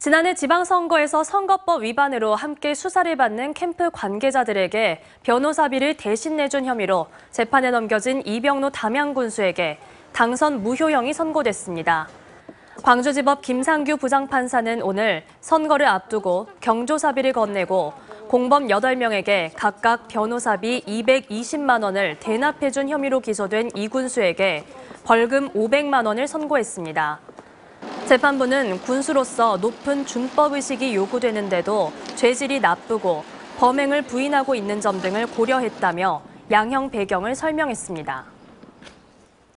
지난해 지방선거에서 선거법 위반으로 함께 수사를 받는 캠프 관계자들에게 변호사비를 대신 내준 혐의로 재판에 넘겨진 이병로 담양군수에게 당선 무효형이 선고됐습니다. 광주지법 김상규 부장판사는 오늘 선거를 앞두고 경조사비를 건네고 공범 8명에게 각각 변호사비 220만 원을 대납해준 혐의로 기소된 이 군수에게 벌금 500만 원을 선고했습니다. 재판부는 군수로서 높은 준법의식이 요구되는데도 죄질이 나쁘고 범행을 부인하고 있는 점 등을 고려했다며 양형 배경을 설명했습니다.